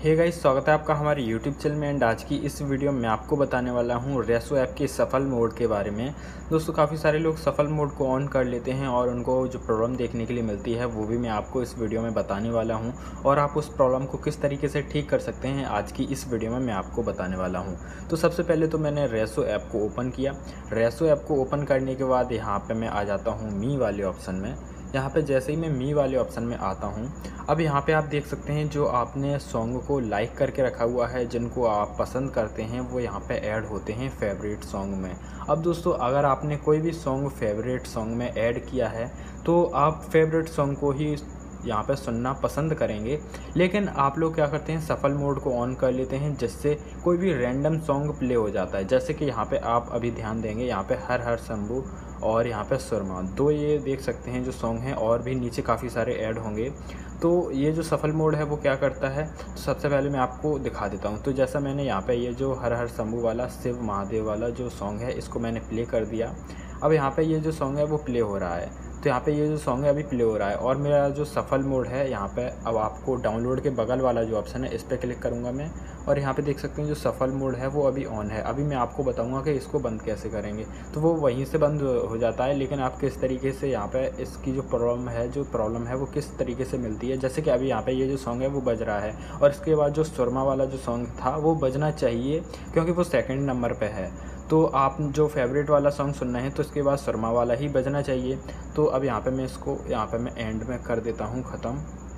Hey guys, स्वागत है आपका हमारे YouTube चैनल में। एंड आज की इस वीडियो में आपको बताने वाला हूँ रेसो ऐप के सफल मोड के बारे में। दोस्तों, काफ़ी सारे लोग सफल मोड को ऑन कर लेते हैं और उनको जो प्रॉब्लम देखने के लिए मिलती है वो भी मैं आपको इस वीडियो में बताने वाला हूँ, और आप उस प्रॉब्लम को किस तरीके से ठीक कर सकते हैं आज की इस वीडियो में मैं आपको बताने वाला हूँ। तो सबसे पहले तो मैंने रेसो ऐप को ओपन किया। रेसो ऐप को ओपन करने के बाद यहाँ पर मैं आ जाता हूँ मी वाले ऑप्शन में। यहाँ पे जैसे ही मैं मी वाले ऑप्शन में आता हूँ, अब यहाँ पे आप देख सकते हैं जो आपने सॉन्ग को लाइक करके रखा हुआ है, जिनको आप पसंद करते हैं, वो यहाँ पे ऐड होते हैं फेवरेट सॉन्ग में। अब दोस्तों, अगर आपने कोई भी सॉन्ग फेवरेट सॉन्ग में ऐड किया है तो आप फेवरेट सॉन्ग को ही यहाँ पे सुनना पसंद करेंगे। लेकिन आप लोग क्या करते हैं, सफल मोड को ऑन कर लेते हैं, जिससे कोई भी रैंडम सॉन्ग प्ले हो जाता है। जैसे कि यहाँ पे आप अभी ध्यान देंगे, यहाँ पे हर हर शंभू और यहाँ पे सुरमा, दो ये देख सकते हैं जो सॉन्ग हैं, और भी नीचे काफ़ी सारे ऐड होंगे। तो ये जो सफल मोड है वो क्या करता है, तो सबसे पहले मैं आपको दिखा देता हूँ। तो जैसा मैंने यहाँ पे ये जो हर हर शंभू वाला शिव महादेव वाला जो सॉन्ग है, इसको मैंने प्ले कर दिया। अब यहाँ पे ये जो सॉन्ग है वो प्ले हो रहा है। तो यहाँ पे ये जो सॉन्ग है अभी प्ले हो रहा है, और मेरा जो सफल मोड है यहाँ पे, अब आपको डाउनलोड के बगल वाला जो ऑप्शन है इस पर क्लिक करूँगा मैं, और यहाँ पे देख सकते हैं जो सफल मोड है वो अभी ऑन है। अभी मैं आपको बताऊँगा कि इसको बंद कैसे करेंगे। तो वो वहीं से बंद हो जाता है, लेकिन आप किस तरीके से यहाँ पे इसकी जो प्रॉब्लम है वो किस तरीके से मिलती है। जैसे कि अभी यहाँ पे ये जो सॉन्ग है वो बज रहा है, और इसके बाद जो सुरमा वाला जो सॉन्ग था वो बजना चाहिए, क्योंकि वो सेकेंड नंबर पर है। तो आप जो फेवरेट वाला सॉन्ग सुनना है तो इसके बाद शर्मा वाला ही बजना चाहिए। तो अब यहाँ पे मैं इसको एंड में कर देता हूँ ख़त्म,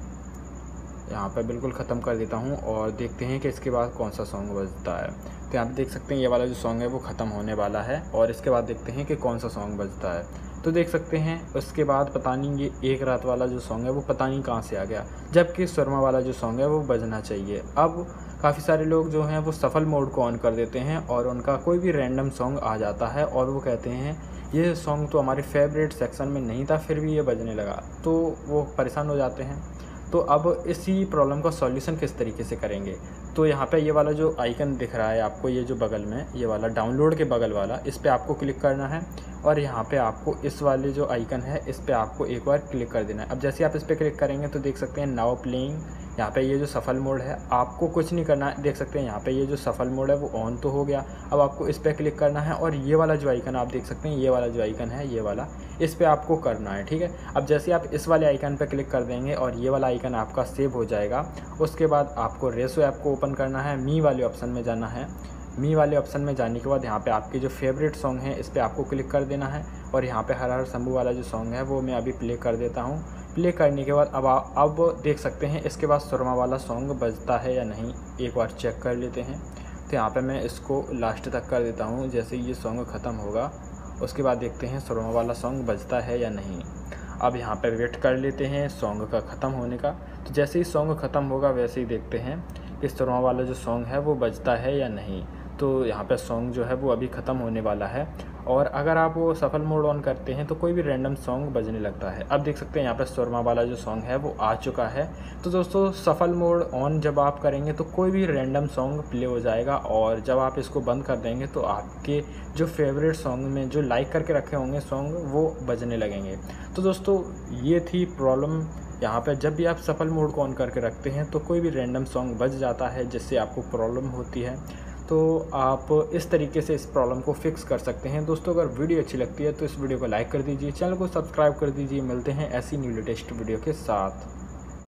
यहाँ पे बिल्कुल ख़त्म कर देता हूँ, और देखते हैं कि इसके बाद कौन सा सॉन्ग बजता है। तो यहाँ पे देख सकते हैं ये वाला जो सॉन्ग है वो ख़त्म होने वाला है, और इसके बाद देखते हैं कि कौन सा सॉन्ग बजता है। तो देख सकते हैं उसके बाद पता नहीं ये एक रात वाला जो सॉन्ग है वो पता नहीं कहाँ से आ गया, जबकि शर्मा वाला जो सॉन्ग है वो बजना चाहिए। अब काफ़ी सारे लोग जो हैं वो सफल मोड को ऑन कर देते हैं, और उनका कोई भी रैंडम सॉन्ग आ जाता है, और वो कहते हैं ये सॉन्ग तो हमारे फेवरेट सेक्शन में नहीं था, फिर भी ये बजने लगा। तो वो परेशान हो जाते हैं। तो अब इसी प्रॉब्लम का सॉल्यूशन किस तरीके से करेंगे, तो यहाँ पे ये वाला जो आइकन दिख रहा है आपको, ये जो बगल में ये वाला डाउनलोड के बगल वाला, इस पर आपको क्लिक करना है, और यहाँ पे आपको इस वाले जो आइकन है इस पर आपको एक बार क्लिक कर देना है। अब जैसे आप इस पर क्लिक करेंगे तो देख सकते हैं नाउ प्लेइंग, यहाँ पे ये जो सफल मोड है आपको कुछ नहीं करना है। देख सकते हैं यहाँ पे ये जो सफल मोड है वो ऑन तो हो गया। अब आपको इस पर क्लिक करना है, और ये वाला जो आइकन आप देख सकते हैं, ये वाला जो आइकन है ये वाला, इस पर आपको करना है, ठीक है। अब जैसे आप इस वाले आइकन पर क्लिक कर देंगे और ये वाला आइकन आपका सेव हो जाएगा, उसके बाद आपको रेसो ऐप को ओपन करना है, मी वाले ऑप्शन में जाना है। मी वाले ऑप्शन में जाने के बाद यहाँ पे आपके जो फेवरेट सॉन्ग है इस पर आपको क्लिक कर देना है, और यहाँ पे हर हर शंभू वाला जो सॉन्ग है वो मैं अभी प्ले कर देता हूँ। प्ले करने के बाद अब देख सकते हैं इसके बाद सुरमा वाला सॉन्ग बजता है या नहीं, एक बार चेक कर लेते हैं। तो यहाँ पे मैं इसको लास्ट तक कर देता हूँ। जैसे ये सॉन्ग ख़त्म होगा उसके बाद देखते हैं सुरमा वाला सॉन्ग बजता है या नहीं। अब यहाँ पे वेट कर लेते हैं सॉन्ग का ख़त्म होने का। तो जैसे ही सॉन्ग ख़त्म होगा वैसे ही देखते हैं कि सुरमा वाला जो सॉन्ग है वो बजता है या नहीं। तो यहाँ पे सॉन्ग जो है वो अभी ख़त्म होने वाला है, और अगर आप वो सफल मोड ऑन करते हैं तो कोई भी रैंडम सॉन्ग बजने लगता है। अब देख सकते हैं यहाँ पे सुरमा वाला जो सॉन्ग है वो आ चुका है। तो दोस्तों, सफल मोड ऑन जब आप करेंगे तो कोई भी रैंडम सॉन्ग प्ले हो जाएगा, और जब आप इसको बंद कर देंगे तो आपके जो फेवरेट सॉन्ग में जो लाइक करके रखे होंगे सॉन्ग वो बजने लगेंगे। तो दोस्तों, ये थी प्रॉब्लम। यहाँ पर जब भी आप सफल मोड को ऑन करके रखते हैं तो कोई भी रैंडम सॉन्ग बज जाता है, जिससे आपको प्रॉब्लम होती है। तो आप इस तरीके से इस प्रॉब्लम को फिक्स कर सकते हैं। दोस्तों, अगर वीडियो अच्छी लगती है तो इस वीडियो को लाइक कर दीजिए, चैनल को सब्सक्राइब कर दीजिए। मिलते हैं ऐसी न्यू लेटेस्ट वीडियो के साथ।